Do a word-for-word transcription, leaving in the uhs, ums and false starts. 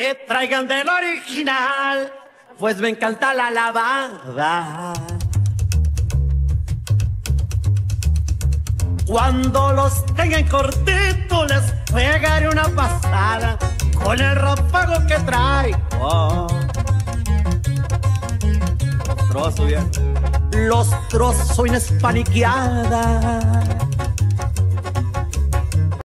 que traigan del original, pues me encanta la lavada. Cuando los tengan cortito les pegaré una pasada con el ráfago que traigo. Los trozo bien. Los trozo en espaniqueada.